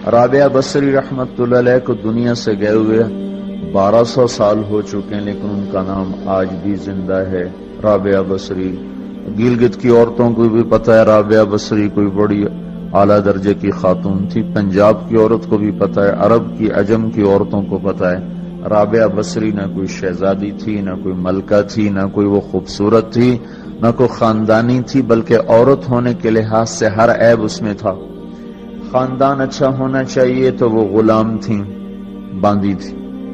رابعہ بصری رحمت اللہ علیہ کو دنیا سے گئے ہوئے 1200 سال ہو چکے ہیں، لیکن ان کا نام آج بھی زندہ ہے، رابعہ بصری۔ گلگت کی عورتوں کو بھی پتہ ہے رابعہ بصری کوئی بڑی اعلیٰ درجے کی خاتون تھی، پنجاب کی عورت کو بھی پتہ ہے، عرب کی عجم کی عورتوں کو پتہ ہے رابعہ بصری نہ کوئی شہزادی تھی، نہ کوئی ملکہ تھی، نہ کوئی وہ خوبصورت تھی، نہ کوئی خاندانی تھی، بلکہ عورت ہونے کے لحاظ سے ہر عیب اس میں تھا۔ خاندان اچھا ہونا چاہیے تو وہ غلام تھیں، باندی تھی،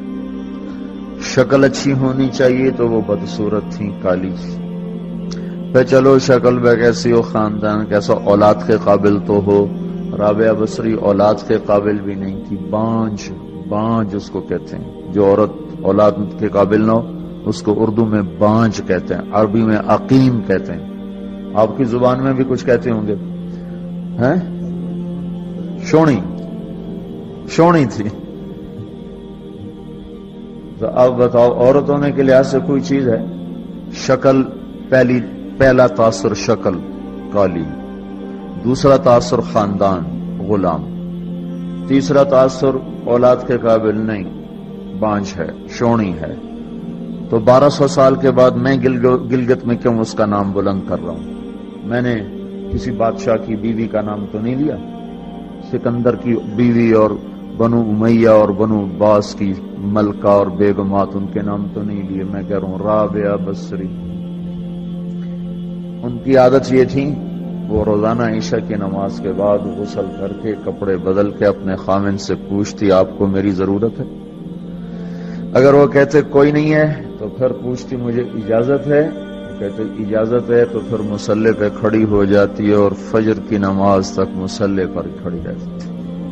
شکل اچھی ہونی چاہیے تو وہ بدصورت تھیں، کالی تھی۔ پھر چلو شکل بے کیسی ہو، خاندان کیسا، اولاد کے قابل تو ہو، رابعہ بصری اولاد کے قابل بھی نہیں تھی، بانج اس کو کہتے ہیں، جو عورت اولاد کے قابل نہ ہو اس کو اردو میں بانج کہتے ہیں، عربی میں عقیم کہتے ہیں، آپ کی زبان میں بھی کچھ کہتے ہوں گے، ہیں؟ شونی تھی۔ تو اب بتاؤ عورت ہونے کے لحاظ سے کوئی چیز ہے؟ شکل، پہلا تاثر شکل کالی، دوسرا تاثر خاندان غلام، تیسرا تاثر اولاد کے قابل نہیں، بانج ہے، شونی ہے۔ تو 1200 سال کے بعد میں گلگت میں کیوں اس کا نام بلند کر رہا ہوں؟ میں نے کسی بادشاہ کی بیوی کا نام تو نہیں لیا، سکندر کی بیوی اور بنو امیہ اور بنو عباس کی ملکہ اور بیگمات ان کے نام تو نہیں لیے، میں کہہ رہا ہوں رابعہ بصری۔ ان کی عادت یہ تھی وہ روزانہ عشاء کی نماز کے بعد غسل کر کے کپڑے بدل کے اپنے خامن سے پوچھتی آپ کو میری ضرورت ہے؟ اگر وہ کہتے کوئی نہیں ہے تو پھر پوچھتی مجھے اجازت ہے، کہتے اجازت ہے تو پھر مصلی پہ کھڑی ہو جاتی ہے اور فجر کی نماز تک مصلی پر کھڑی رہتی تھی۔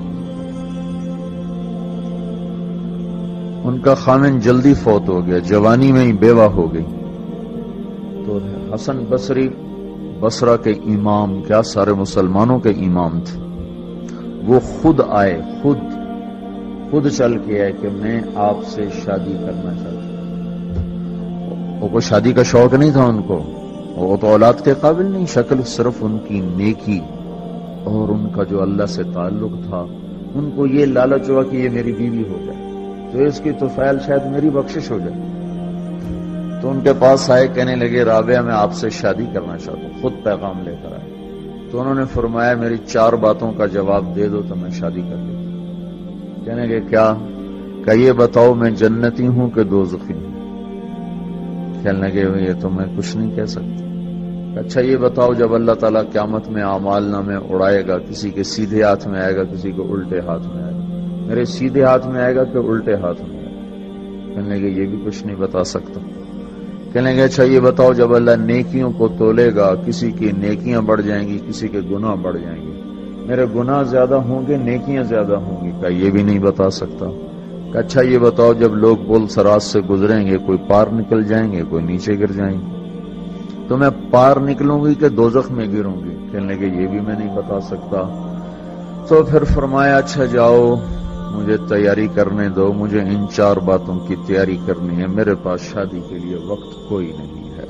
ان کا خامن جلدی فوت ہو گیا، جوانی میں ہی بیوہ ہو گئی، تو حسن بصری بصرہ کے امام، کیا سارے مسلمانوں کے امام تھے، وہ خود آئے، خود چل کے آئے کہ میں آپ سے شادی کرنا چاہتا ہوں۔ وہ کوئی شادی کا شوق نہیں تھا ان کو، وہ تو اولاد کے قابل نہیں، شکل صرف ان کی نیکی اور ان کا جو اللہ سے تعلق تھا، ان کو یہ لالچ ہوا کہ یہ میری بیوی ہو جائے تو اس کی طفیل شاید میری بخشش ہو جائے۔ تو ان کے پاس آئے، کہنے لگے رابعہ میں آپ سے شادی کرنا چاہتا ہوں، خود پیغام لے کر آئے۔ تو انہوں نے فرمایا میری 4 باتوں کا جواب دے دو تو میں شادی کر لیتا ہوں۔ کہنے لگے کیا؟ کہ یہ بتاؤ میں جنتی ہوں کہ دوزخی ہوں؟ کہنے لگے یہ تو میں کچھ نہیں کہہ سکتا۔ اچھا یہ بتاؤ جب اللہ تعالیٰ قیامت میں اعمال نامے اڑائے گا، کسی کے سیدھے ہاتھ میں آئے گا، کسی کو الٹے ہاتھ میں آئے گا، میرے سیدھے ہاتھ میں آئے گا کہ الٹے ہاتھ میں آئے گا؟ کہنے لگے یہ بھی کچھ نہیں بتا سکتا۔ کہنے لگے اچھا یہ بتاؤ جب اللہ نیکیوں کو تولے گا، کسی کی نیکیاں بڑھ جائیں گی، کسی کے گناہ بڑھ جائیں گے، میرے گناہ زیادہ ہوں گے نیکیاں زیادہ ہوں گی؟ کہ یہ بھی نہیں بتا سکتا۔ کہ اچھا یہ بتاؤ جب لوگ پل صراط سے گزریں گے، کوئی پار نکل جائیں گے، کوئی نیچے گر جائیں گے، تو میں پار نکلوں گی کہ دوزخ میں گروں گی؟ کہنے لگے یہ بھی میں نہیں بتا سکتا۔ تو پھر فرمایا اچھا جاؤ مجھے تیاری کرنے دو، مجھے ان 4 باتوں کی تیاری کرنی ہے، میرے پاس شادی کے لیے وقت کوئی نہیں ہے۔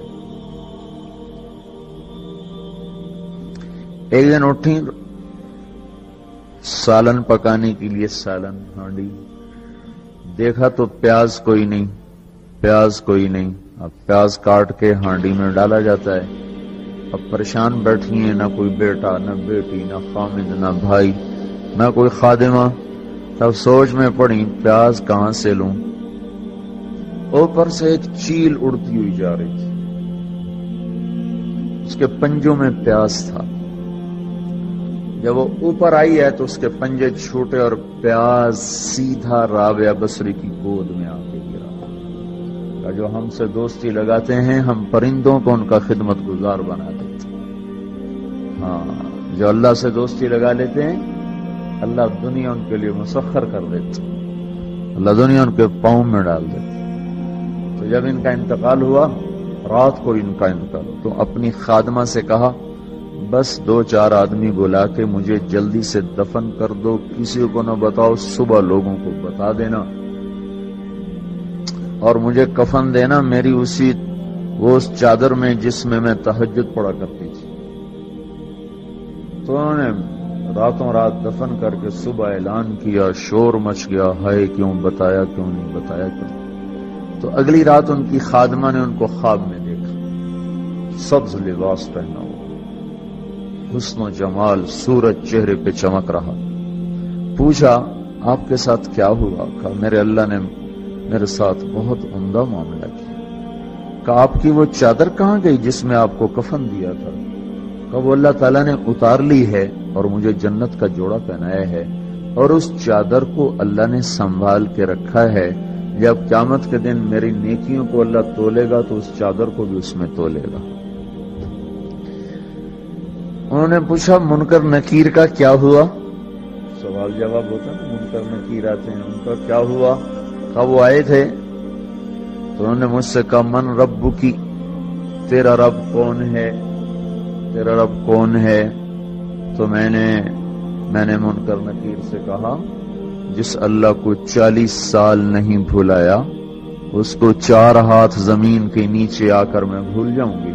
ایک دن اٹھی، سالن پکانے کے لیے سالن ہانڈی، دیکھا تو پیاز کوئی نہیں، اب پیاز کاٹ کے ہانڈی میں ڈالا جاتا ہے۔ اب پریشان بیٹھی ہیں، نہ کوئی بیٹا، نہ بیٹی، نہ خامد، نہ بھائی، نہ کوئی خادمہ۔ تب سوچ میں پڑی پیاز کہاں سے لوں؟ اوپر سے ایک چیل اڑتی ہوئی جا رہی تھی، اس کے پنجوں میں پیاز تھا۔ جب وہ اوپر آئی ہے تو اس کے پنجے چھوٹے اور پیاز سیدھا رابعہ بصری کی گود میں آ کے گرا۔ جو ہم سے دوستی لگاتے ہیں ہم پرندوں کو ان کا خدمت گزار بنا دیتے ہیں، ہاں جو اللہ سے دوستی لگا لیتے ہیں اللہ دنیا ان کے لیے مسخر کر دیتے، اللہ دنیا ان کے پاؤں میں ڈال دیتے۔ تو جب ان کا انتقال ہوا، رات کو ان کا انتقال ہوا، تو اپنی خادمہ سے کہا بس 2-4 آدمی بلا کے مجھے جلدی سے دفن کر دو، کسی کو نہ بتاؤ، صبح لوگوں کو بتا دینا اور مجھے کفن دینا میری اس چادر میں جس میں میں تہجد پڑھا کرتی تھی۔ تو انہوں نے راتوں رات دفن کر کے صبح اعلان کیا، شور مچ گیا، ہائے کیوں بتایا، کیوں نہیں بتایا، کیوں؟ تو اگلی رات ان کی خادمہ نے ان کو خواب میں دیکھا، سبز لباس پہنا ہوا، حسن و جمال، سورج چہرے پہ چمک رہا۔ پوچھا آپ کے ساتھ کیا ہوا؟ کہا میرے اللہ نے میرے ساتھ بہت عمدہ معاملہ کیا۔ کہا آپ کی وہ چادر کہاں گئی جس میں آپ کو کفن دیا تھا؟ کہا وہ اللہ تعالیٰ نے اتار لی ہے اور مجھے جنت کا جوڑا پہنایا ہے، اور اس چادر کو اللہ نے سنبھال کے رکھا ہے، جب قیامت کے دن میری نیکیوں کو اللہ تولے گا تو اس چادر کو بھی اس میں تولے گا۔ انہوں نے پوچھا منکر نکیر کا کیا ہوا؟ سوال جواب ہوتا ہے، منکر نکیر آتے ہیں، ان کا کیا ہوا؟ کہا وہ آئے تھے تو انہوں نے مجھ سے کہا من رب کی، تیرا رب کون ہے، تیرا رب کون ہے؟ تو میں نے منکر نکیر سے کہا جس اللہ کو 40 سال نہیں بھلایا اس کو 4 ہاتھ زمین کے نیچے آ کر میں بھول جاؤں گی۔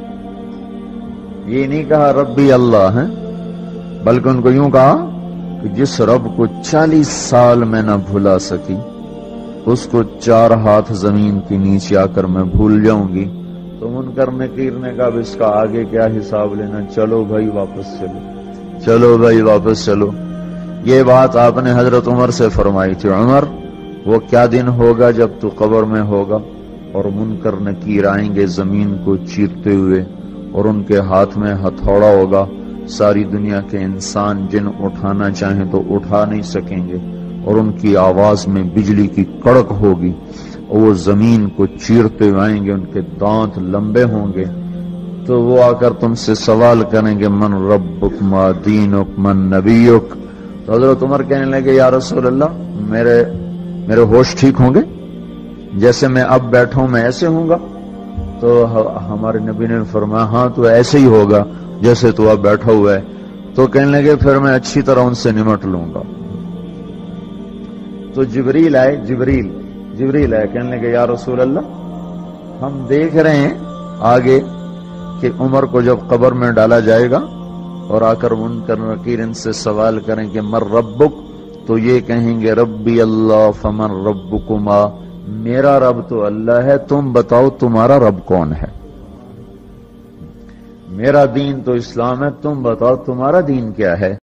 یہ نہیں کہا ربی اللہ ہے، بلکہ ان کو یوں کہا کہ جس رب کو 40 سال میں نہ بھلا سکی اس کو 4 ہاتھ زمین کے نیچے آ کر میں بھول جاؤں گی۔ تو منکر نکیر نے کہا اس کا آگے کیا حساب لینا، چلو بھائی واپس چلو، چلو بھائی واپس چلو۔ یہ بات آپ نے حضرت عمر سے فرمائی تھی، عمر وہ کیا دن ہوگا جب تو قبر میں ہوگا اور منکر نکیر آئیں گے زمین کو چیرتے ہوئے اور ان کے ہاتھ میں ہتھوڑا ہوگا، ساری دنیا کے انسان جن اٹھانا چاہیں تو اٹھا نہیں سکیں گے، اور ان کی آواز میں بجلی کی کڑک ہوگی اور وہ زمین کو چیرتے ہوئے آئیں گے، ان کے دانت لمبے ہوں گے، تو وہ آ کر تم سے سوال کریں گے من ربک ما دینک من نبیک۔ تو حضرت عمر کہنے لگے یا رسول اللہ میرے ہوش ٹھیک ہوں گے، جیسے میں اب بیٹھا ہوں میں ایسے ہوں گا؟ تو ہمارے نبی نے فرمایا ہاں تو ایسے ہی ہوگا جیسے تو اب بیٹھا ہوا ہے۔ تو کہنے لگے پھر میں اچھی طرح ان سے نمٹ لوں گا۔ تو جبریل آئے، جبریل آئے، کہنے لگے یا رسول اللہ ہم دیکھ رہے ہیں آگے کہ عمر کو جب قبر میں ڈالا جائے گا اور آ کر منکر نکیر ان سے سوال کریں کہ من ربک، تو یہ کہیں گے ربی اللہ فمن ربکما، میرا رب تو اللہ ہے، تم بتاؤ تمہارا رب کون ہے؟ میرا دین تو اسلام ہے، تم بتاؤ تمہارا دین کیا ہے؟